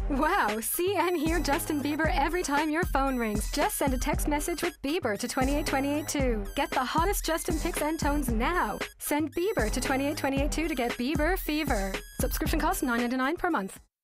Wow, see and hear Justin Bieber every time your phone rings. Just send a text message with Bieber to 28282. Get the hottest Justin pics and tones now. Send Bieber to 28282 to get Bieber fever. Subscription costs $9.99 per month.